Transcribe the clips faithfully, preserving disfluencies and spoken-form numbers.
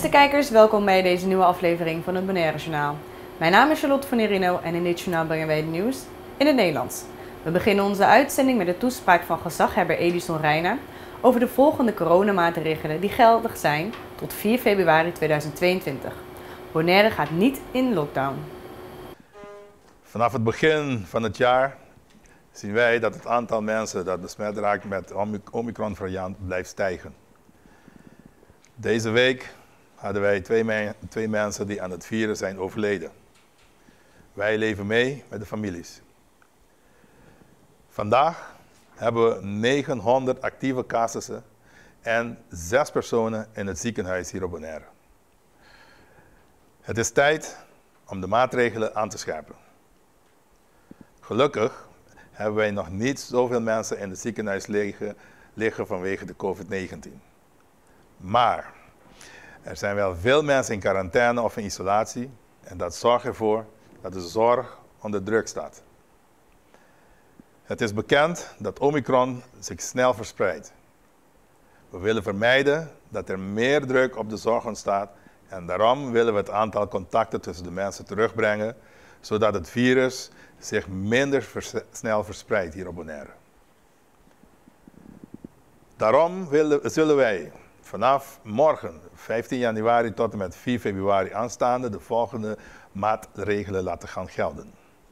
Beste kijkers, welkom bij deze nieuwe aflevering van het Bonaire Journaal. Mijn naam is Charlotte van Nerino en in dit journaal brengen wij het nieuws in het Nederlands. We beginnen onze uitzending met de toespraak van gezaghebber Edison Reiner over de volgende coronamaatregelen die geldig zijn tot vier februari tweeduizend tweeëntwintig. Bonaire gaat niet in lockdown. Vanaf het begin van het jaar zien wij dat het aantal mensen dat besmet raakt met Omicron-variant blijft stijgen. Deze week hadden wij twee, me twee mensen die aan het virus zijn overleden. Wij leven mee met de families. Vandaag hebben we negenhonderd actieve casussen en zes personen in het ziekenhuis hier op Bonaire. Het is tijd om de maatregelen aan te scherpen. Gelukkig hebben wij nog niet zoveel mensen in het ziekenhuis liggen, liggen vanwege de COVID negentien. Maar er zijn wel veel mensen in quarantaine of in isolatie en dat zorgt ervoor dat de zorg onder druk staat. Het is bekend dat Omicron zich snel verspreidt. We willen vermijden dat er meer druk op de zorg ontstaat en daarom willen we het aantal contacten tussen de mensen terugbrengen, zodat het virus zich minder vers- snel verspreidt hier op Bonaire. Daarom willen, zullen wij vanaf morgen, vijftien januari tot en met vier februari aanstaande, de volgende maatregelen laten gaan gelden.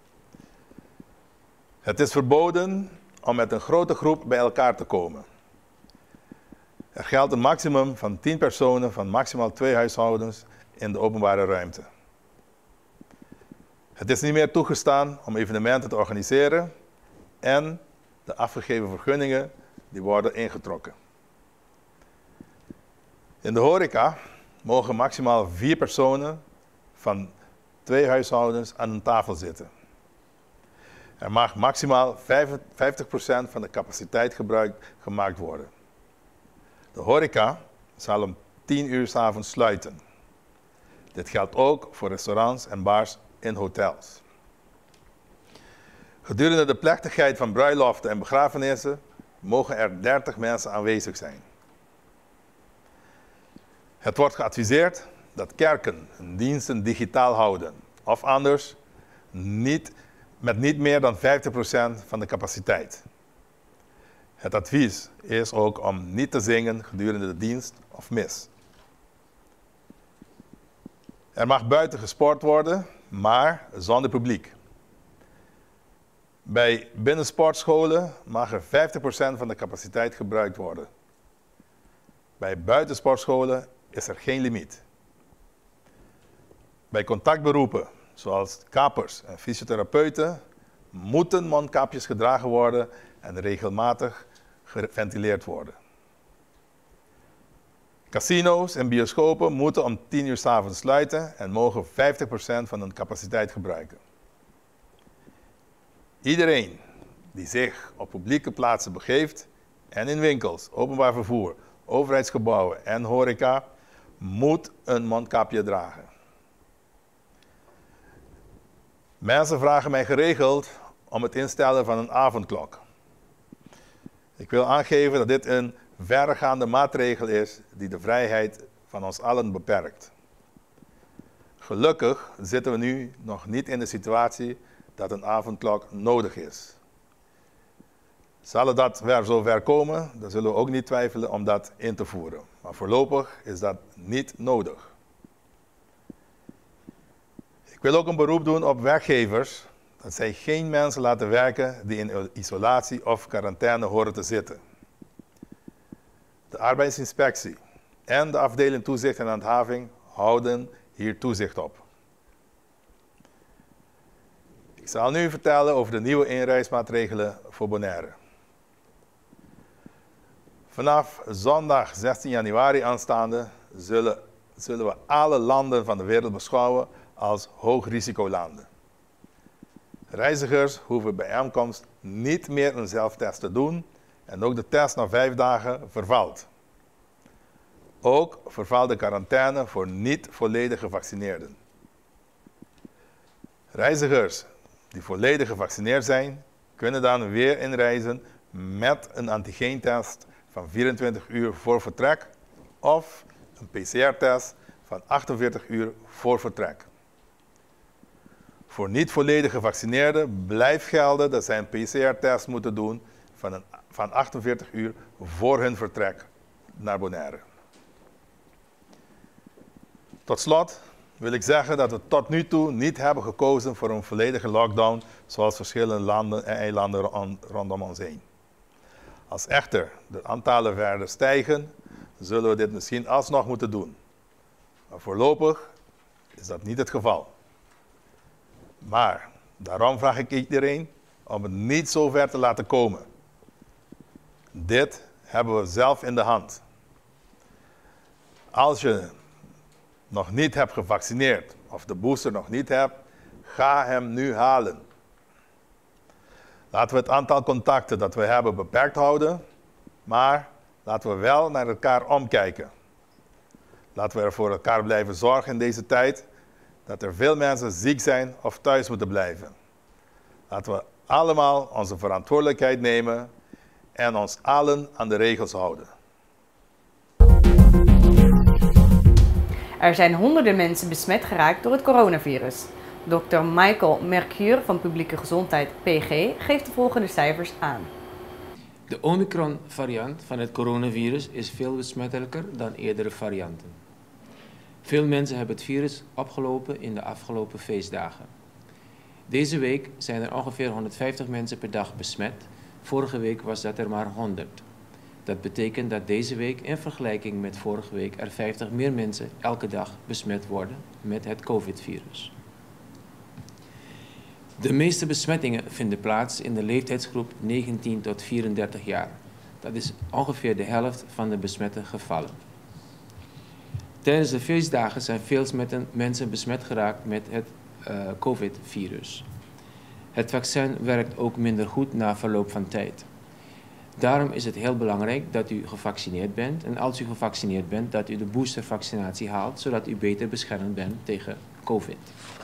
Het is verboden om met een grote groep bij elkaar te komen. Er geldt een maximum van tien personen van maximaal twee huishoudens in de openbare ruimte. Het is niet meer toegestaan om evenementen te organiseren en de afgegeven vergunningen die worden ingetrokken. In de horeca mogen maximaal vier personen van twee huishoudens aan een tafel zitten. Er mag maximaal vijftig procent van de capaciteit gebruik gemaakt worden. De horeca zal om tien uur 's avonds sluiten. Dit geldt ook voor restaurants en bars in hotels. Gedurende de plechtigheid van bruiloften en begrafenissen mogen er dertig mensen aanwezig zijn. Het wordt geadviseerd dat kerken hun diensten digitaal houden, of anders niet, met niet meer dan vijftig procent van de capaciteit. Het advies is ook om niet te zingen gedurende de dienst of mis. Er mag buiten gesport worden, maar zonder publiek. Bij binnensportscholen mag er vijftig procent van de capaciteit gebruikt worden. Bij buitensportscholen is er geen limiet. Bij contactberoepen, zoals kappers en fysiotherapeuten, moeten mondkapjes gedragen worden en regelmatig geventileerd worden. Casino's en bioscopen moeten om tien uur 's avonds sluiten en mogen vijftig procent van hun capaciteit gebruiken. Iedereen die zich op publieke plaatsen begeeft en in winkels, openbaar vervoer, overheidsgebouwen en horeca moet een mondkapje dragen. Mensen vragen mij geregeld om het instellen van een avondklok. Ik wil aangeven dat dit een verregaande maatregel is die de vrijheid van ons allen beperkt. Gelukkig zitten we nu nog niet in de situatie dat een avondklok nodig is. Zal het dat weer zover komen, dan zullen we ook niet twijfelen om dat in te voeren. Maar voorlopig is dat niet nodig. Ik wil ook een beroep doen op werkgevers dat zij geen mensen laten werken die in isolatie of quarantaine horen te zitten. De arbeidsinspectie en de afdeling toezicht en handhaving houden hier toezicht op. Ik zal nu vertellen over de nieuwe inreismaatregelen voor Bonaire. Vanaf zondag zestien januari aanstaande zullen, zullen we alle landen van de wereld beschouwen als hoogrisicolanden. Reizigers hoeven bij aankomst niet meer een zelftest te doen en ook de test na vijf dagen vervalt. Ook vervalt de quarantaine voor niet volledig gevaccineerden. Reizigers die volledig gevaccineerd zijn, kunnen dan weer inreizen met een antigeentest van vierentwintig uur voor vertrek of een P C R-test van achtenveertig uur voor vertrek. Voor niet volledig gevaccineerden blijft gelden dat zij een P C R-test moeten doen van, een, van achtenveertig uur voor hun vertrek naar Bonaire. Tot slot wil ik zeggen dat we tot nu toe niet hebben gekozen voor een volledige lockdown zoals verschillende landen en eilanden rondom ons heen. Als echter de aantallen verder stijgen, zullen we dit misschien alsnog moeten doen. Maar voorlopig is dat niet het geval. Maar daarom vraag ik iedereen om het niet zo ver te laten komen. Dit hebben we zelf in de hand. Als je nog niet hebt gevaccineerd of de booster nog niet hebt, ga hem nu halen. Laten we het aantal contacten dat we hebben beperkt houden, maar laten we wel naar elkaar omkijken. Laten we er voor elkaar blijven zorgen in deze tijd dat er veel mensen ziek zijn of thuis moeten blijven. Laten we allemaal onze verantwoordelijkheid nemen en ons allen aan de regels houden. Er zijn honderden mensen besmet geraakt door het coronavirus. dokter Michael Mercure van Publieke Gezondheid P G geeft de volgende cijfers aan. De Omicron-variant van het coronavirus is veel besmettelijker dan eerdere varianten. Veel mensen hebben het virus opgelopen in de afgelopen feestdagen. Deze week zijn er ongeveer honderdvijftig mensen per dag besmet. Vorige week was dat er maar honderd. Dat betekent dat deze week in vergelijking met vorige week er vijftig meer mensen elke dag besmet worden met het COVID-virus. De meeste besmettingen vinden plaats in de leeftijdsgroep negentien tot vierendertig jaar. Dat is ongeveer de helft van de besmette gevallen. Tijdens de feestdagen zijn veel mensen besmet geraakt met het uh, COVID-virus. Het vaccin werkt ook minder goed na verloop van tijd. Daarom is het heel belangrijk dat u gevaccineerd bent en als u gevaccineerd bent dat u de boostervaccinatie haalt zodat u beter beschermd bent tegen COVID.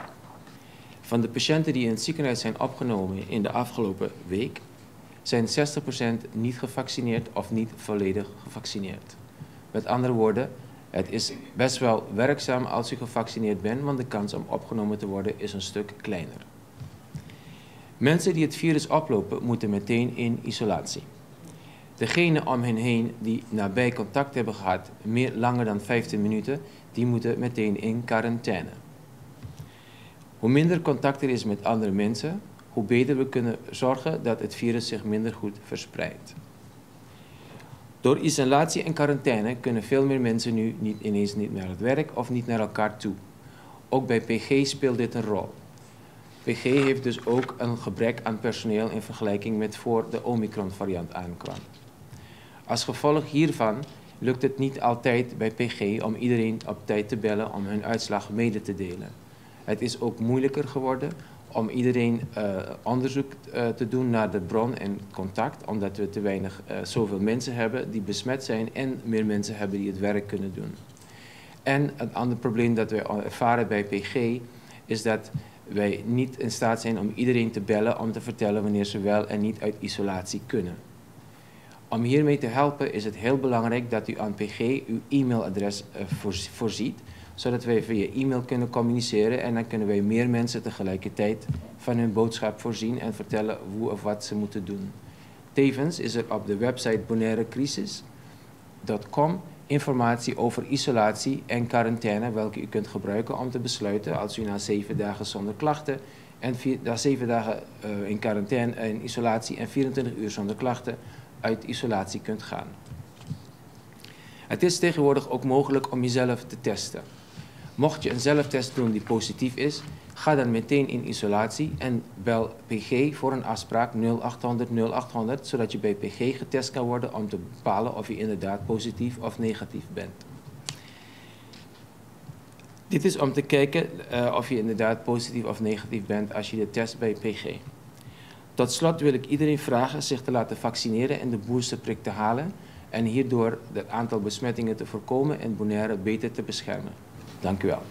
Van de patiënten die in het ziekenhuis zijn opgenomen in de afgelopen week zijn zestig procent niet gevaccineerd of niet volledig gevaccineerd. Met andere woorden, het is best wel werkzaam als u gevaccineerd bent, want de kans om opgenomen te worden is een stuk kleiner. Mensen die het virus oplopen moeten meteen in isolatie. Degenen om hen heen die nabij contact hebben gehad, meer langer dan vijftien minuten, die moeten meteen in quarantaine. Hoe minder contact er is met andere mensen, hoe beter we kunnen zorgen dat het virus zich minder goed verspreidt. Door isolatie en quarantaine kunnen veel meer mensen nu niet ineens niet naar het werk of niet naar elkaar toe. Ook bij P G speelt dit een rol. P G heeft dus ook een gebrek aan personeel in vergelijking met voor de Omicron-variant aankwam. Als gevolg hiervan lukt het niet altijd bij P G om iedereen op tijd te bellen om hun uitslag mede te delen. Het is ook moeilijker geworden om iedereen uh, onderzoek uh, te doen naar de bron en contact, omdat we te weinig uh, zoveel mensen hebben die besmet zijn en meer mensen hebben die het werk kunnen doen. En een ander probleem dat we ervaren bij P G is dat wij niet in staat zijn om iedereen te bellen om te vertellen wanneer ze wel en niet uit isolatie kunnen. Om hiermee te helpen is het heel belangrijk dat u aan P G uw e-mailadres uh, voorziet, zodat wij via e-mail kunnen communiceren en dan kunnen wij meer mensen tegelijkertijd van hun boodschap voorzien en vertellen hoe of wat ze moeten doen. Tevens is er op de website bonaire crisis punt com informatie over isolatie en quarantaine, welke u kunt gebruiken om te besluiten als u na zeven dagen zonder klachten en vier, na zeven dagen uh, in quarantaine en isolatie en vierentwintig uur zonder klachten uit isolatie kunt gaan. Het is tegenwoordig ook mogelijk om jezelf te testen. Mocht je een zelftest doen die positief is, ga dan meteen in isolatie en bel P G voor een afspraak nul acht honderd nul acht honderd, zodat je bij P G getest kan worden om te bepalen of je inderdaad positief of negatief bent. Dit is om te kijken uh, of je inderdaad positief of negatief bent als je de test bij P G. Tot slot wil ik iedereen vragen zich te laten vaccineren en de boosterprik te halen en hierdoor het aantal besmettingen te voorkomen en Bonaire beter te beschermen. Dank u wel.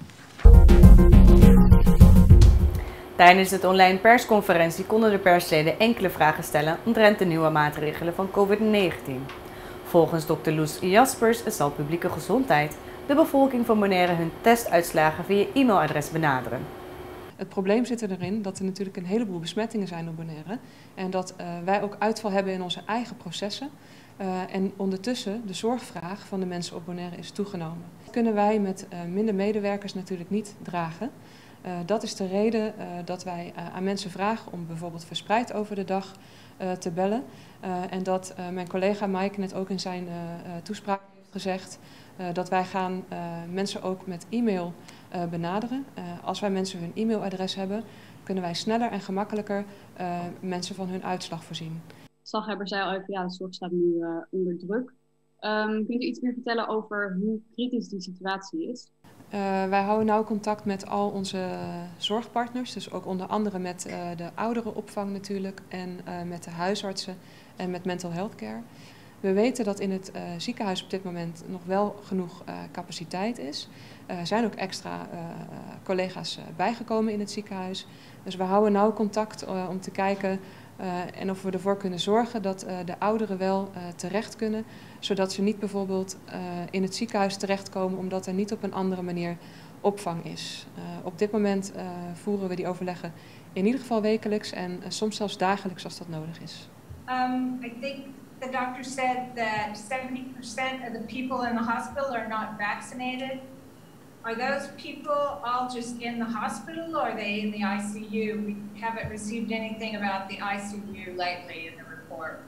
Tijdens de online persconferentie konden de persleden enkele vragen stellen omtrent de nieuwe maatregelen van COVID negentien. Volgens dokter Loes Jaspers zal Publieke Gezondheid de bevolking van Bonaire hun testuitslagen via e-mailadres benaderen. Het probleem zit erin dat er natuurlijk een heleboel besmettingen zijn op Bonaire en dat uh, wij ook uitval hebben in onze eigen processen. Uh, en ondertussen de zorgvraag van de mensen op Bonaire is toegenomen. Dat kunnen wij met uh, minder medewerkers natuurlijk niet dragen. Uh, dat is de reden uh, dat wij uh, aan mensen vragen om bijvoorbeeld verspreid over de dag uh, te bellen. Uh, en dat uh, mijn collega Mike net ook in zijn uh, uh, toespraak heeft gezegd uh, dat wij gaan uh, mensen ook met e-mail uh, benaderen. Uh, als wij mensen hun e-mailadres hebben, kunnen wij sneller en gemakkelijker uh, mensen van hun uitslag voorzien. Gezaghebber zei al even, ja, de zorg staat nu uh, onder druk. Um, kunt u iets meer vertellen over hoe kritisch die situatie is? Uh, wij houden nauw contact met al onze zorgpartners, dus ook onder andere met uh, de ouderenopvang natuurlijk en uh, met de huisartsen en met mental health care. We weten dat in het uh, ziekenhuis op dit moment nog wel genoeg uh, capaciteit is. Uh, er zijn ook extra uh, collega's uh, bijgekomen in het ziekenhuis. Dus we houden nauw contact uh, om te kijken uh, en of we ervoor kunnen zorgen dat uh, de ouderen wel uh, terecht kunnen. Zodat ze niet bijvoorbeeld uh, in het ziekenhuis terechtkomen omdat er niet op een andere manier opvang is. Uh, op dit moment uh, voeren we die overleggen in ieder geval wekelijks en uh, soms zelfs dagelijks als dat nodig is. Um, I think the doctor said that seventy percent of the people in the hospital are not vaccinated. Are those people all just in the hospital or are they in the I C U? We haven't received anything about the I C U lately in the report.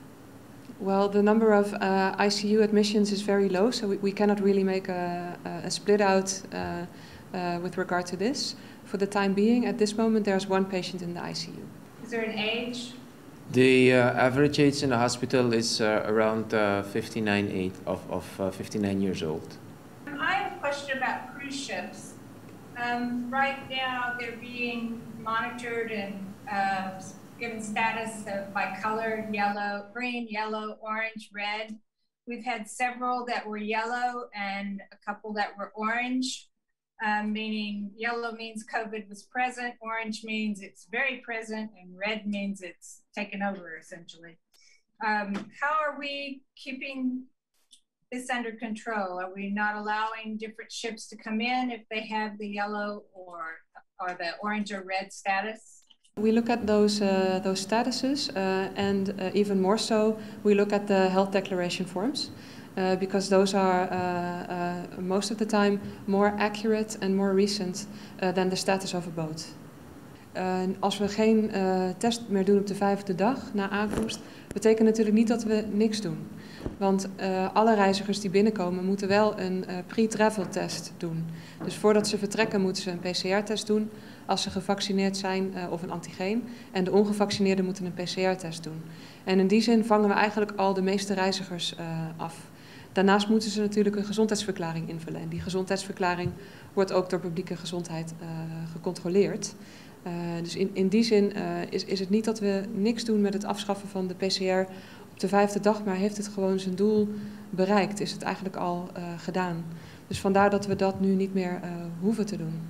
Well, the number of uh, I C U admissions is very low, so we, we cannot really make a, a split out uh, uh, with regard to this. For the time being, at this moment, there's one patient in the I C U. Is there an age? The uh, average age in the hospital is uh, around uh, fifty-nine, eight of, of uh, fifty-nine years old. I have a question about cruise ships. Um, right now, they're being monitored and uh, given status of by color, yellow, green, yellow, orange, red. We've had several that were yellow and a couple that were orange, um, meaning yellow means COVID was present, orange means it's very present, and red means it's taken over, essentially. Um, how are we keeping this under control? Are we not allowing different ships to come in if they have the yellow or, or the orange or red status? We look at those uh, those statuses uh, and uh, even more so, we look at the health declaration forms uh, because those are uh, uh, most of the time more accurate and more recent uh, than the status of a boat. Uh, als we geen uh, test meer doen op de vijfde dag na aankomst, betekent natuurlijk niet dat we niks doen. Want uh, alle reizigers die binnenkomen moeten wel een uh, pre-travel test doen. Dus voordat ze vertrekken moeten ze een P C R-test doen als ze gevaccineerd zijn uh, of een antigeen. En de ongevaccineerden moeten een P C R-test doen. En in die zin vangen we eigenlijk al de meeste reizigers uh, af. Daarnaast moeten ze natuurlijk een gezondheidsverklaring invullen. En die gezondheidsverklaring wordt ook door publieke gezondheid uh, gecontroleerd. Uh, dus in, in die zin uh, is, is het niet dat we niks doen met het afschaffen van de P C R op de vijfde dag, maar heeft het gewoon zijn doel bereikt, is het eigenlijk al uh, gedaan. Dus vandaar dat we dat nu niet meer uh, hoeven te doen.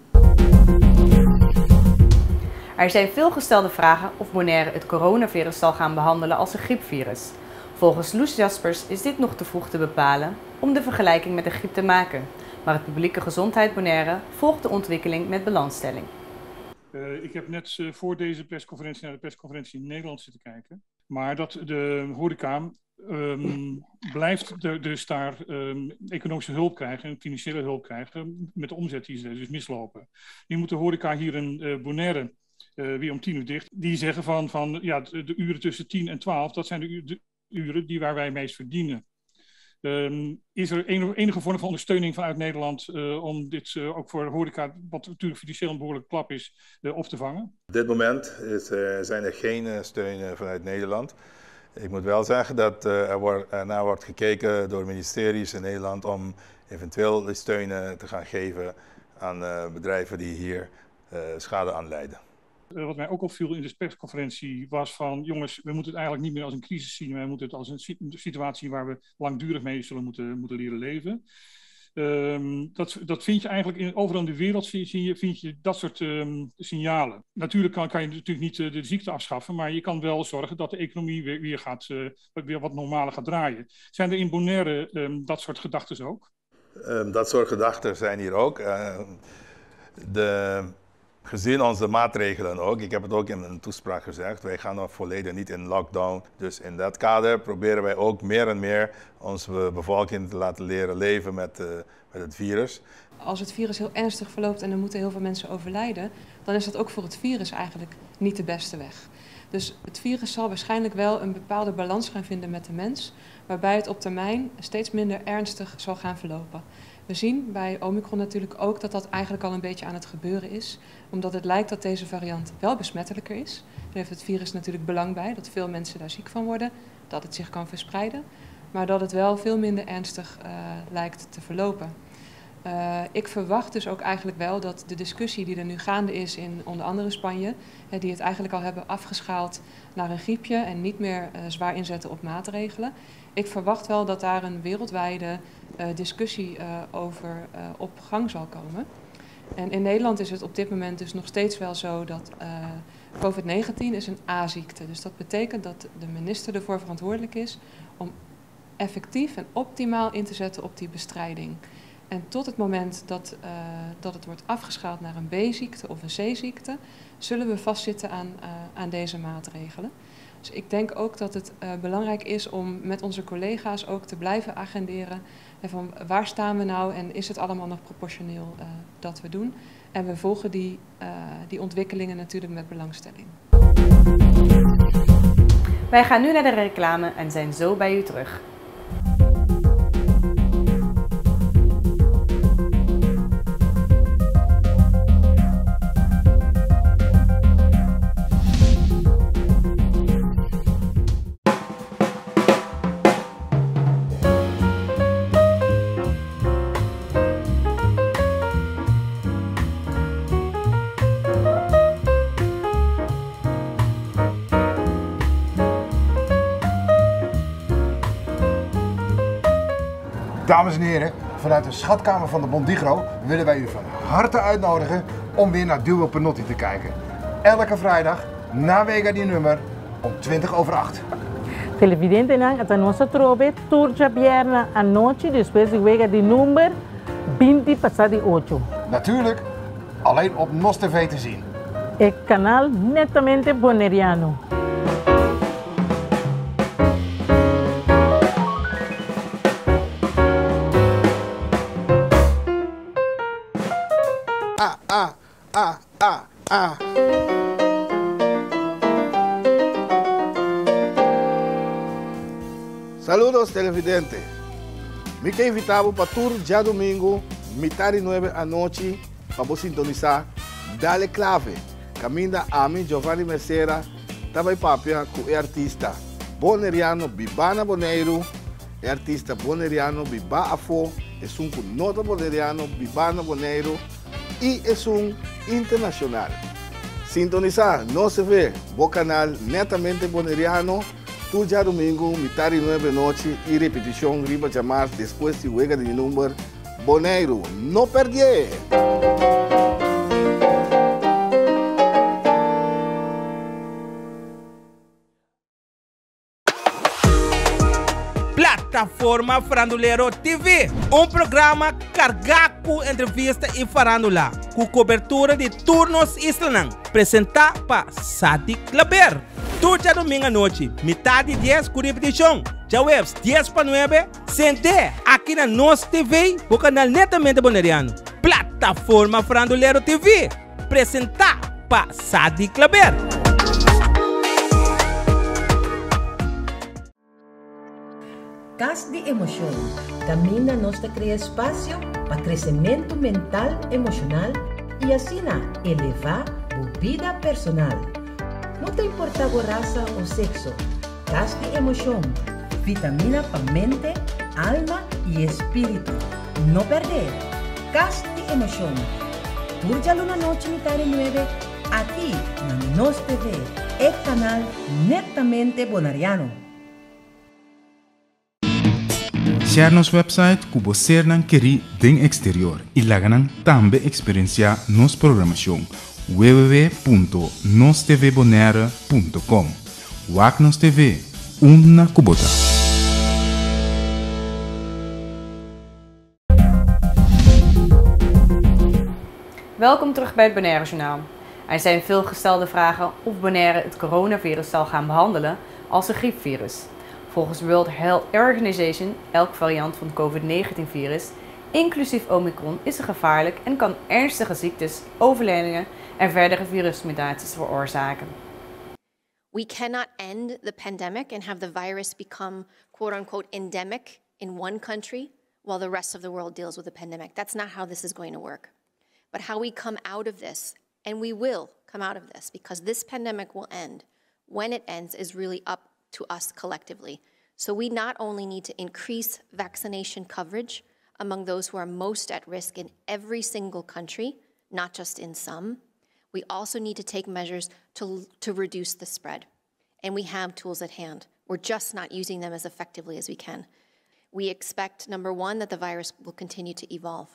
Er zijn veel gestelde vragen of Bonaire het coronavirus zal gaan behandelen als een griepvirus. Volgens Loes Jaspers is dit nog te vroeg te bepalen om de vergelijking met de griep te maken. Maar het publieke gezondheid Bonaire volgt de ontwikkeling met belangstelling. Uh, ik heb net uh, voor deze persconferentie naar de persconferentie in Nederland zitten kijken. Maar dat de horeca um, blijft de, dus daar um, economische hulp krijgen en financiële hulp krijgen met de omzet die ze dus mislopen. Nu moet de horeca hier in uh, Bonaire uh, weer om tien uur dicht. Die zeggen van, van ja, de, de uren tussen tien en twaalf, dat zijn de, u, de uren die waar wij meest verdienen. Um, is er enige, enige vorm van ondersteuning vanuit Nederland uh, om dit uh, ook voor de horeca, wat natuurlijk financieel een behoorlijk klap is, uh, op te vangen? Op dit moment is, uh, zijn er geen uh, steunen vanuit Nederland. Ik moet wel zeggen dat uh, er, wordt, er naar wordt gekeken door ministeries in Nederland om eventueel steunen te gaan geven aan uh, bedrijven die hier uh, schade aanleiden. Uh, wat mij ook opviel in de persconferentie was van, jongens, we moeten het eigenlijk niet meer als een crisis zien, wij moeten het als een situatie waar we langdurig mee zullen moeten, moeten leren leven. Um, dat, dat vind je eigenlijk in, overal in de wereld zie je, vind je dat soort um, signalen. Natuurlijk kan, kan je natuurlijk niet uh, de ziekte afschaffen, maar je kan wel zorgen dat de economie weer, weer, gaat, uh, weer wat normaler gaat draaien. Zijn er in Bonaire um, dat soort gedachten ook? Um, dat soort gedachten zijn hier ook. Uh, de, gezien onze maatregelen ook, ik heb het ook in mijn toespraak gezegd, wij gaan nog volledig niet in lockdown. Dus in dat kader proberen wij ook meer en meer onze bevolking te laten leren leven met, uh, met het virus. Als het virus heel ernstig verloopt en er moeten heel veel mensen overlijden, dan is dat ook voor het virus eigenlijk niet de beste weg. Dus het virus zal waarschijnlijk wel een bepaalde balans gaan vinden met de mens, waarbij het op termijn steeds minder ernstig zal gaan verlopen. We zien bij Omicron natuurlijk ook dat dat eigenlijk al een beetje aan het gebeuren is, omdat het lijkt dat deze variant wel besmettelijker is. Daar heeft het virus natuurlijk belang bij, dat veel mensen daar ziek van worden, dat het zich kan verspreiden, maar dat het wel veel minder ernstig uh, lijkt te verlopen. Uh, ik verwacht dus ook eigenlijk wel dat de discussie die er nu gaande is in onder andere Spanje, hè, die het eigenlijk al hebben afgeschaald naar een griepje en niet meer uh, zwaar inzetten op maatregelen. Ik verwacht wel dat daar een wereldwijde uh, discussie uh, over uh, op gang zal komen. En in Nederland is het op dit moment dus nog steeds wel zo dat uh, COVID negentien is een A-ziekte. Dus dat betekent dat de minister ervoor verantwoordelijk is om effectief en optimaal in te zetten op die bestrijding. En tot het moment dat, uh, dat het wordt afgeschaald naar een B-ziekte of een C-ziekte, zullen we vastzitten aan, uh, aan deze maatregelen. Dus ik denk ook dat het uh, belangrijk is om met onze collega's ook te blijven agenderen. En van waar staan we nou en is het allemaal nog proportioneel uh, dat we doen. En we volgen die, uh, die ontwikkelingen natuurlijk met belangstelling. Wij gaan nu naar de reclame en zijn zo bij u terug. Dames en heren, vanuit de schatkamer van de Bondigro willen wij u van harte uitnodigen om weer naar Duo Penotti te kijken. Elke vrijdag, na Wega die nummer, om twintig over acht. Televidente nang at nossa trove turja bierna a noche después de Wega die nummer veinte pasadi ocho. Natuurlijk, alleen op N O S T V te zien. El canal netamente boneriano. Ah, ah, ah, ah, ah. Saludos televidente. Me que invitamos para tour ya domingo, mitad y nueve anoche, para sintonizar Dale Clave. Camina a mí Giovanni Mercera, também papia com o artista boneriano Bibana Boneiro, o artista boneriano Biba Afo, é um nota boneriano Bibana Boneiro e é um internacional. Sintonizar, não se vê, bom canal netamente boneriano, tu já domingo, mitad y nueve noche e repetição riba chamar depois de Wega de número Boneiro. Não perder! Plataforma Farandulero T V, um programa carregado com entrevista e farandula, com cobertura de turnos islanang, apresentado por Sadi Claber. Todo domingo à noite, metade dez com repetição, já webs dez para nove, sente aqui na N O S T V, o canal netamente boneriano. Plataforma Farandulero T V, apresentado por Sadi Claber. Cas de emoção. Camina nos te cria espaço para crescimento mental, emocional e assim elevar a vida personal. Não te importa a raça ou sexo. Cas de emoção. Vitamina para mente, alma e espírito. Não perder. Cas de emoção. Turja Luna Noche mitad de nueve, aqui na N O S T V, o canal netamente bonariano. Share nos website kubo sernan keri ding exterior e laganan tambe experiencia nos programação w w w ponto nos t v bonaire ponto com. Wak Nos T V, una kubota. Welkom terug bij het Bonaire Journaal. Er zijn veel gestelde vragen of Bonaire het coronavirus zal gaan behandelen als een griepvirus. Volgens World Health Organization, elk variant van het COVID negentien virus, inclusief Omicron, is er gevaarlijk en kan ernstige ziektes, overledingen en verdere virusmutaties veroorzaken. We cannot end the pandemic and have the virus become quote-unquote endemic in one country while the rest of the world deals with the pandemic. That's not how this is going to work. But how we come out of this, and we will come out of this, because this pandemic will end. When it ends is really up to us collectively. So we not only need to increase vaccination coverage among those who are most at risk in every single country, not just in some, we also need to take measures to, to reduce the spread. And we have tools at hand. We're just not using them as effectively as we can. We expect, number one, that the virus will continue to evolve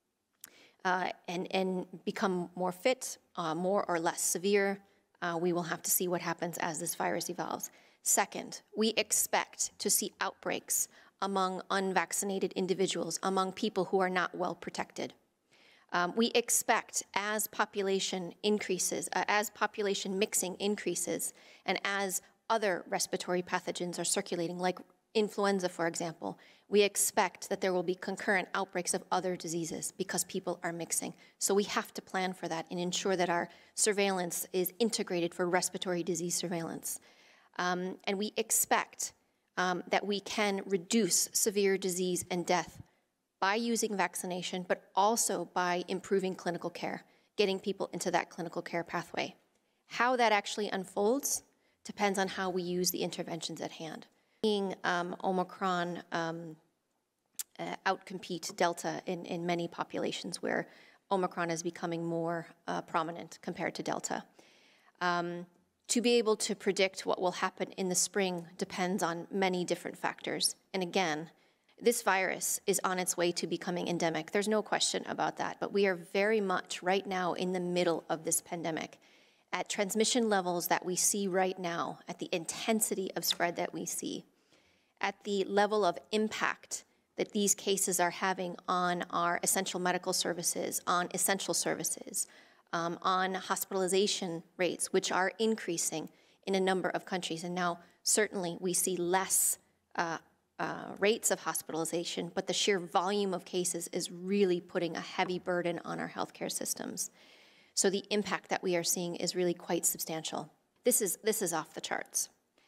uh, and, and become more fit, uh, more or less severe. Uh, we will have to see what happens as this virus evolves. Second, we expect to see outbreaks among unvaccinated individuals, among people who are not well protected. Um, we expect as population increases, uh, as population mixing increases, and as other respiratory pathogens are circulating, like influenza, for example, we expect that there will be concurrent outbreaks of other diseases because people are mixing. So we have to plan for that and ensure that our surveillance is integrated for respiratory disease surveillance. Um, and we expect um, that we can reduce severe disease and death by using vaccination, but also by improving clinical care, getting people into that clinical care pathway. How that actually unfolds depends on how we use the interventions at hand. Seeing um, Omicron um, uh, outcompete Delta in, in many populations where Omicron is becoming more uh, prominent compared to Delta. Um, to be able to predict what will happen in the spring depends on many different factors. And again, this virus is on its way to becoming endemic. There's no question about that. But we are very much right now in the middle of this pandemic. At transmission levels that we see right now, at the intensity of spread that we see, at the level of impact that these cases are having on our essential medical services, on essential services, um, on hospitalization rates, which are increasing in a number of countries. And now, certainly, we see less uh, uh, rates of hospitalization, but the sheer volume of cases is really putting a heavy burden on our healthcare systems. So the impact that we are seeing is really quite substantial. This is, this is off the charts.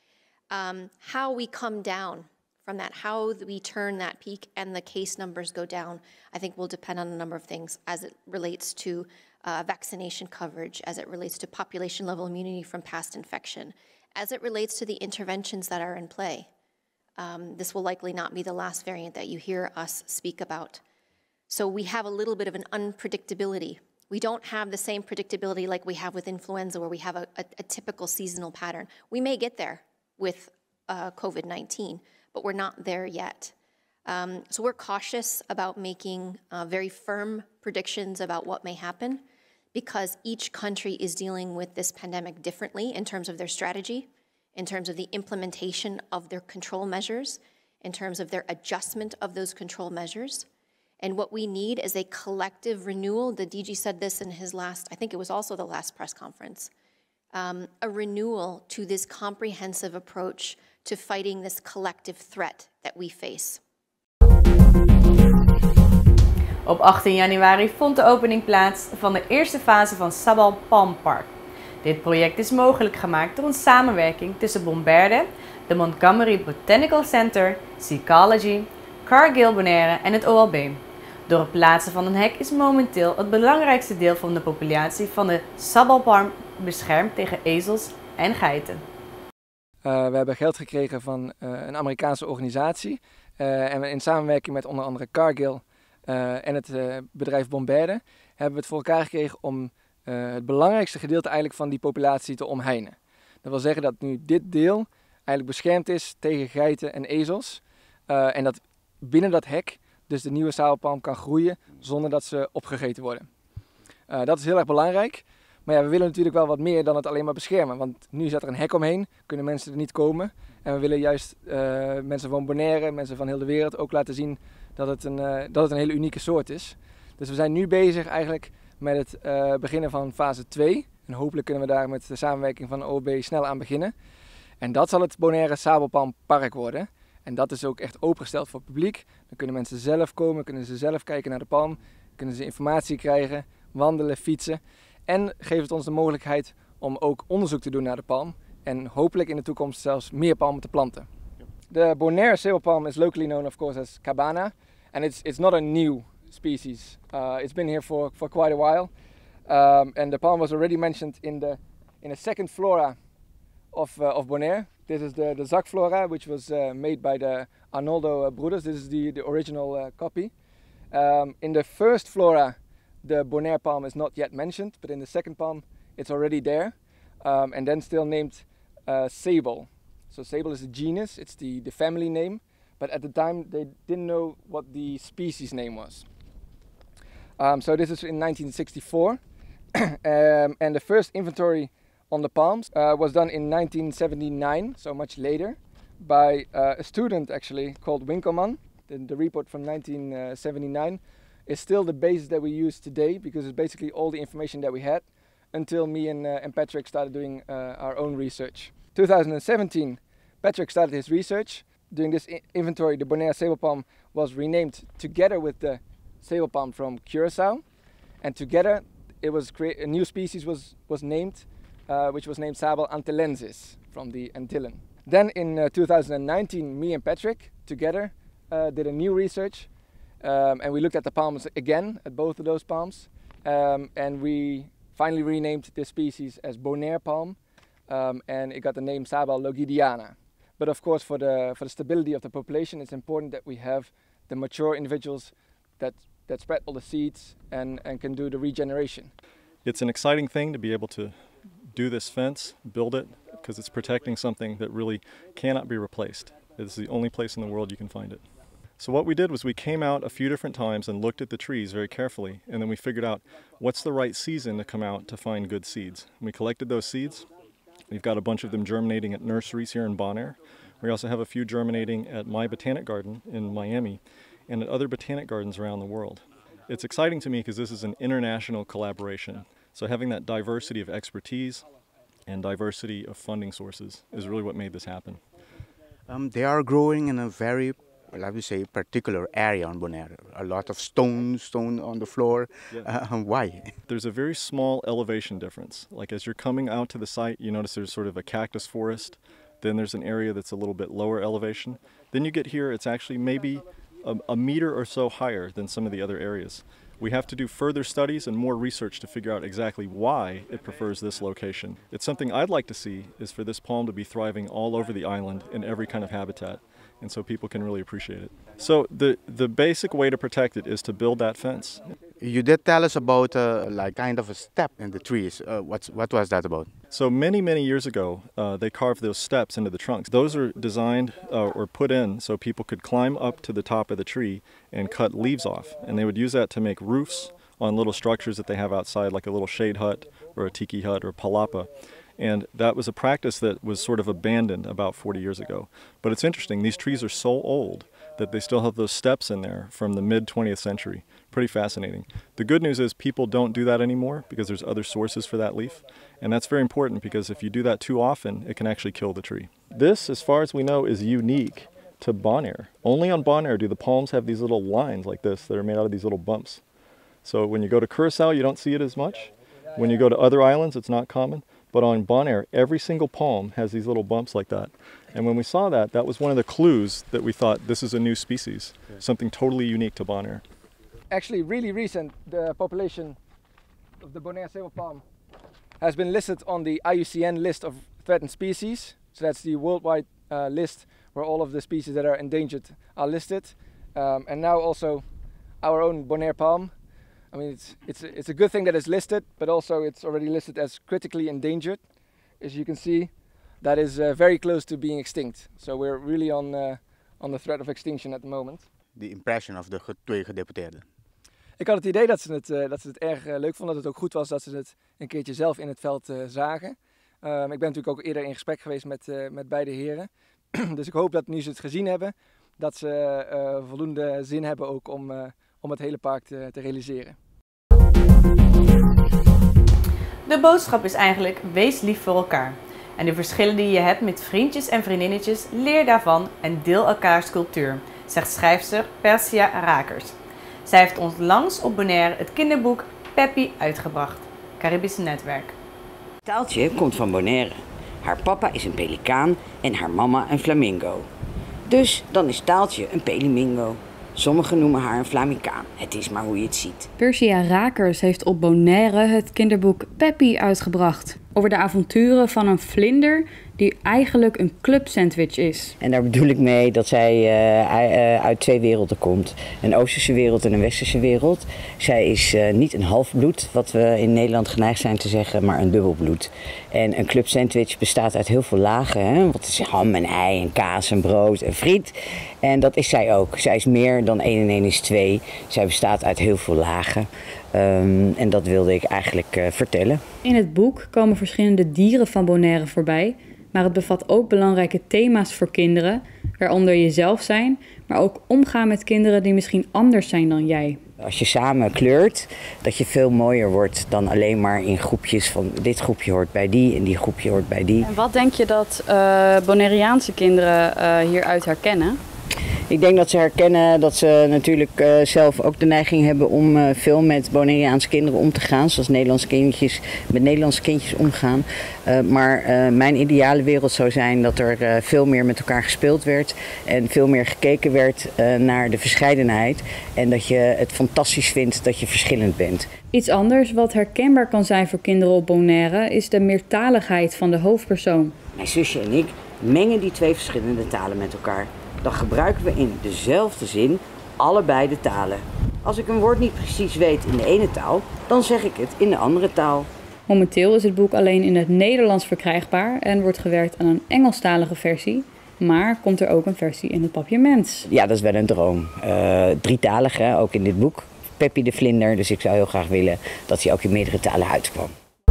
Um, how we come down from that, how we turn that peak and the case numbers go down, I think will depend on a number of things as it relates to uh, vaccination coverage, as it relates to population level immunity from past infection, as it relates to the interventions that are in play. Um, this will likely not be the last variant that you hear us speak about. So we have a little bit of an unpredictability. We don't have the same predictability like we have with influenza, where we have a, a, a typical seasonal pattern. We may get there with uh, COVID nineteen, but we're not there yet. Um, so we're cautious about making uh, very firm predictions about what may happen, because each country is dealing with this pandemic differently in terms of their strategy, in terms of the implementation of their control measures, in terms of their adjustment of those control measures. And what we need is a collective renewal. The D G said this in his last, I think it was also the last press conference, um, a renewal to this comprehensive approach to fighting this collective threat that we face. Op achttien januari vond de opening plaats van de eerste fase van Sabal Palm Park. Dit project is mogelijk gemaakt door een samenwerking tussen Bombarde, de Montgomery Botanical Center, Seacology, Cargill Bonaire en het O L B. Door het plaatsen van een hek is momenteel het belangrijkste deel van de populatie van de Sabal Palm beschermd tegen ezels en geiten. Uh, we hebben geld gekregen van uh, een Amerikaanse organisatie uh, en in samenwerking met onder andere Cargill uh, en het uh, bedrijf Bombarde hebben we het voor elkaar gekregen om uh, het belangrijkste gedeelte eigenlijk van die populatie te omheinen. Dat wil zeggen dat nu dit deel eigenlijk beschermd is tegen geiten en ezels uh, en dat binnen dat hek dus de nieuwe sabelpalm kan groeien zonder dat ze opgegeten worden. Uh, dat is heel erg belangrijk. Maar ja, we willen natuurlijk wel wat meer dan het alleen maar beschermen. Want nu zit er een hek omheen, kunnen mensen er niet komen. En we willen juist uh, mensen van Bonaire, mensen van heel de wereld ook laten zien dat het, een, uh, dat het een hele unieke soort is. Dus we zijn nu bezig eigenlijk met het uh, beginnen van fase twee. En hopelijk kunnen we daar met de samenwerking van de O O B snel aan beginnen. En dat zal het Bonaire Sabelpalmpark worden. En dat is ook echt opengesteld voor het publiek. Dan kunnen mensen zelf komen, kunnen ze zelf kijken naar de palm, kunnen ze informatie krijgen, wandelen, fietsen. En geeft het ons de mogelijkheid om ook onderzoek te doen naar de palm. En hopelijk in de toekomst zelfs meer palmen te planten. The Bonaire sablepalm is locally known, of course, as Cabana. And it's, it's not a new species. Uh, it's been here for, for quite a while. Um, and the palm was already mentioned in the, in the second flora of, uh, of Bonaire. This is the, the Zac flora, which was uh, made by the Arnoldo uh, brothers. This is the, the original uh, copy. Um, in the first flora, the Bonaire palm is not yet mentioned, but in the second palm, it's already there. Um, and then still named uh, Sable. So Sable is a genus, it's the, the family name, but at the time they didn't know what the species name was. Um, so this is in nineteen sixty-four, um, and the first inventory on the palms uh, was done in nineteen seventy-nine, so much later, by uh, a student actually called Winkelman. The, the report from nineteen seventy-nine is still the basis that we use today, because it's basically all the information that we had until me and, uh, and Patrick started doing uh, our own research. two thousand seventeen, Patrick started his research. During this inventory, the Bonaire sablepalm was renamed together with the sablepalm from Curaçao, and together it was create a new species was was named, uh, which was named Sabel antillensis from the Antillean. Then in uh, two thousand nineteen, me and Patrick together uh, did a new research, um, and we looked at the palms again, at both of those palms, um, and we finally renamed this species as Bonaire palm. Um, and it got the name Sabal logidiana. But of course, for the for the stability of the population, it's important that we have the mature individuals that that spread all the seeds and and can do the regeneration. It's an exciting thing to be able to do this fence, build it, because it's protecting something that really cannot be replaced. It's the only place in the world you can find it. So what we did was we came out a few different times and looked at the trees very carefully, and then we figured out what's the right season to come out to find good seeds. We collected those seeds. We've got a bunch of them germinating at nurseries here in Bonaire. We also have a few germinating at My Botanic Garden in Miami and at other botanic gardens around the world. It's exciting to me because this is an international collaboration. So having that diversity of expertise and diversity of funding sources is really what made this happen. Um, they are growing in a very, let me say, particular area on Bonaire. A lot of stone, stone on the floor. Yeah. Uh, why? There's a very small elevation difference. Like as you're coming out to the site, you notice there's sort of a cactus forest. Then there's an area that's a little bit lower elevation. Then you get here, it's actually maybe a, a meter or so higher than some of the other areas. We have to do further studies and more research to figure out exactly why it prefers this location. It's something I'd like to see is for this palm to be thriving all over the island in every kind of habitat, and so people can really appreciate it. So the, the basic way to protect it is to build that fence. You did tell us about uh, like kind of a step in the trees. Uh, what's, what was that about? So many, many years ago, uh, they carved those steps into the trunks. Those are designed uh, or put in so people could climb up to the top of the tree and cut leaves off. And they would use that to make roofs on little structures that they have outside, like a little shade hut or a tiki hut or palapa. And that was a practice that was sort of abandoned about forty years ago. But it's interesting, these trees are so old that they still have those steps in there from the mid twentieth century. Pretty fascinating. The good news is people don't do that anymore because there's other sources for that leaf. And that's very important because if you do that too often, it can actually kill the tree. This, as far as we know, is unique to Bonaire. Only on Bonaire do the palms have these little lines like this that are made out of these little bumps. So when you go to Curaçao, you don't see it as much. When you go to other islands, it's not common. But on Bonaire, every single palm has these little bumps like that. And when we saw that, that was one of the clues that we thought this is a new species, something totally unique to Bonaire. Actually, really recent, the population of the Bonaire sablepalm has been listed on the I U C N list of threatened species. So that's the worldwide uh, list where all of the species that are endangered are listed. Um, and now also our own Bonaire palm. I mean, it's, it's, it's a good thing that it's listed, but also it's already listed as critically endangered. As you can see, that is uh, very close to being extinct. So we're really on, uh, on the threat of extinction at the moment. The impression of de twee gedeputeerden. Ik had het idee dat ze het, uh, dat ze het erg uh, leuk vonden, dat het ook goed was dat ze het een keertje zelf in het veld uh, zagen. Um, ik ben natuurlijk ook eerder in gesprek geweest met, uh, met beide heren. Dus ik hoop dat nu ze het gezien hebben, dat ze uh, voldoende zin hebben ook om, uh, om het hele park te, te realiseren. De boodschap is eigenlijk: wees lief voor elkaar. En de verschillen die je hebt met vriendjes en vriendinnetjes, leer daarvan en deel elkaars cultuur, zegt schrijfster Persia Rakers. Zij heeft onlangs op Bonaire het kinderboek Peppy uitgebracht. Caribische Netwerk. Taaltje komt van Bonaire. Haar papa is een pelikaan en haar mama een flamingo. Dus dan is Taaltje een pelimingo. Sommigen noemen haar een Flamicaan. Het is maar hoe je het ziet. Persia Rakers heeft op Bonaire het kinderboek Peppy uitgebracht. Over de avonturen van een vlinder die eigenlijk een clubsandwich is. En daar bedoel ik mee dat zij uh, uit twee werelden komt. Een Oosterse wereld en een Westerse wereld. Zij is uh, niet een halfbloed, wat we in Nederland geneigd zijn te zeggen, maar een dubbelbloed. En een clubsandwich bestaat uit heel veel lagen. Hè? Wat is ham en ei en kaas en brood en friet. En dat is zij ook. Zij is meer dan één en één is twee. Zij bestaat uit heel veel lagen. Um, en dat wilde ik eigenlijk uh, vertellen. In het boek komen verschillende dieren van Bonaire voorbij. Maar het bevat ook belangrijke thema's voor kinderen, waaronder jezelf zijn, maar ook omgaan met kinderen die misschien anders zijn dan jij. Als je samen kleurt, dat je veel mooier wordt dan alleen maar in groepjes van dit groepje hoort bij die en die groepje hoort bij die. En wat denk je dat uh, Bonaireaanse kinderen uh, hieruit herkennen? Ik denk dat ze herkennen dat ze natuurlijk uh, zelf ook de neiging hebben om uh, veel met Bonaireaanse kinderen om te gaan. Zoals Nederlandse kindjes met Nederlandse kindjes omgaan. Uh, maar uh, mijn ideale wereld zou zijn dat er uh, veel meer met elkaar gespeeld werd. En veel meer gekeken werd uh, naar de verscheidenheid. En dat je het fantastisch vindt dat je verschillend bent. Iets anders wat herkenbaar kan zijn voor kinderen op Bonaire is de meertaligheid van de hoofdpersoon. Mijn zusje en ik mengen die twee verschillende talen met elkaar. Dan gebruiken we in dezelfde zin allebei de talen. Als ik een woord niet precies weet in de ene taal, dan zeg ik het in de andere taal. Momenteel is het boek alleen in het Nederlands verkrijgbaar en wordt gewerkt aan een Engelstalige versie. Maar komt er ook een versie in het papiament? Ja, dat is wel een droom. Uh, drietalig, hè, ook in dit boek. Peppy de vlinder, dus ik zou heel graag willen dat hij ook in meerdere talen uitkwam.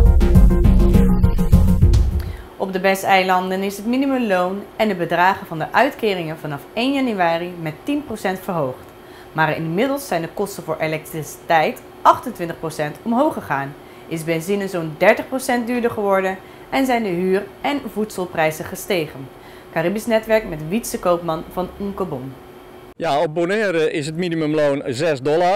Op de B E S-eilanden is het minimumloon en de bedragen van de uitkeringen vanaf één januari met tien procent verhoogd. Maar inmiddels zijn de kosten voor elektriciteit achtentwintig procent omhoog gegaan, is benzine zo'n dertig procent duurder geworden en zijn de huur- en voedselprijzen gestegen. Caribisch Netwerk met Wietse Koopman van Onkebon. Ja, op Bonaire is het minimumloon zes dollar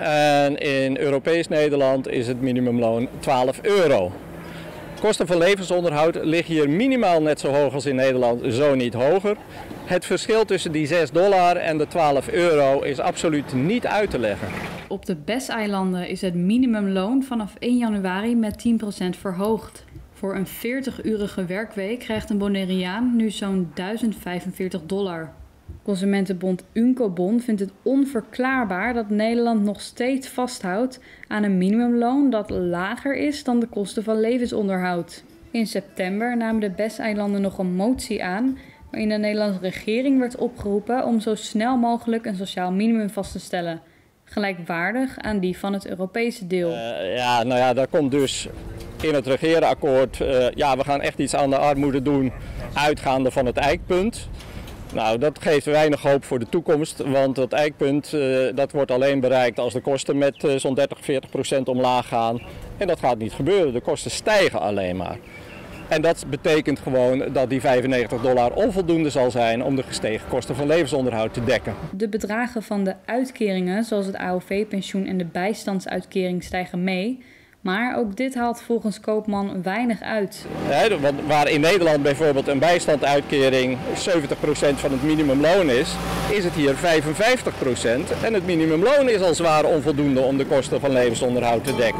en in Europees Nederland is het minimumloon twaalf euro. Kosten van levensonderhoud liggen hier minimaal net zo hoog als in Nederland, zo niet hoger. Het verschil tussen die zes dollar en de twaalf euro is absoluut niet uit te leggen. Op de B E S-eilanden is het minimumloon vanaf één januari met tien procent verhoogd. Voor een veertig-urige werkweek krijgt een Bonaireaan nu zo'n duizend vijfenveertig dollar. Consumentenbond Uncobon vindt het onverklaarbaar dat Nederland nog steeds vasthoudt aan een minimumloon dat lager is dan de kosten van levensonderhoud. In september namen de B E S-eilanden nog een motie aan waarin de Nederlandse regering werd opgeroepen om zo snel mogelijk een sociaal minimum vast te stellen, gelijkwaardig aan die van het Europese deel. Uh, ja, nou ja, daar komt dus in het regeerakkoord, uh, ja, we gaan echt iets aan de armoede doen, uitgaande van het eikpunt. Nou, dat geeft weinig hoop voor de toekomst, want dat eikpunt uh, dat wordt alleen bereikt als de kosten met uh, zo'n dertig, veertig procent omlaag gaan. En dat gaat niet gebeuren, de kosten stijgen alleen maar. En dat betekent gewoon dat die vijfennegentig dollar onvoldoende zal zijn om de gestegen kosten van levensonderhoud te dekken. De bedragen van de uitkeringen, zoals het A O V-pensioen en de bijstandsuitkering, stijgen mee. Maar ook dit haalt volgens Koopman weinig uit. Ja, want waar in Nederland bijvoorbeeld een bijstandsuitkering zeventig procent van het minimumloon is, is het hier vijfenvijftig procent. En het minimumloon is al zwaar onvoldoende om de kosten van levensonderhoud te dekken.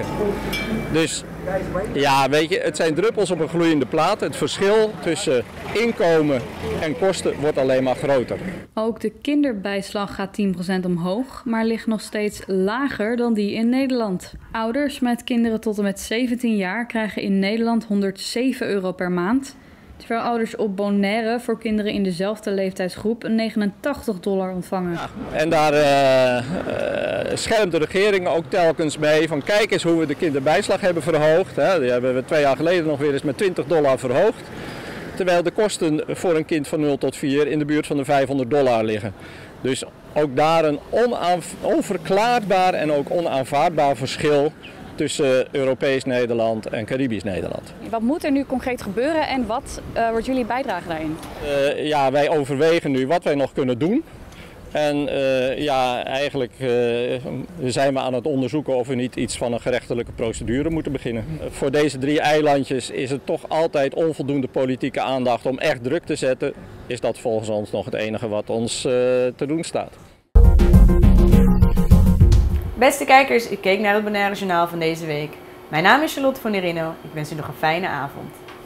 Dus ja, weet je, het zijn druppels op een gloeiende plaat. Het verschil tussen inkomen en kosten wordt alleen maar groter. Ook de kinderbijslag gaat tien procent omhoog, maar ligt nog steeds lager dan die in Nederland. Ouders met kinderen tot en met zeventien jaar krijgen in Nederland honderdzeven euro per maand. Terwijl ouders op Bonaire voor kinderen in dezelfde leeftijdsgroep negenentachtig dollar ontvangen. Ja, en daar uh, uh, schermt de regering ook telkens mee van kijk eens hoe we de kinderbijslag hebben verhoogd. Hè. Die hebben we twee jaar geleden nog weer eens met twintig dollar verhoogd. Terwijl de kosten voor een kind van nul tot vier in de buurt van de vijfhonderd dollar liggen. Dus ook daar een onaanv- onverklaarbaar en ook onaanvaardbaar verschil tussen Europees Nederland en Caribisch Nederland. Wat moet er nu concreet gebeuren en wat uh, wordt jullie bijdrage daarin? Uh, ja, wij overwegen nu wat wij nog kunnen doen. En uh, ja, eigenlijk uh, zijn we aan het onderzoeken of we niet iets van een gerechtelijke procedure moeten beginnen. Uh, voor deze drie eilandjes is het toch altijd onvoldoende politieke aandacht om echt druk te zetten. Is dat volgens ons nog het enige wat ons uh, te doen staat. Beste kijkers, u keek naar het Bonaire Journaal van deze week. Mijn naam is Charlotte van Nerino. Ik wens u nog een fijne avond.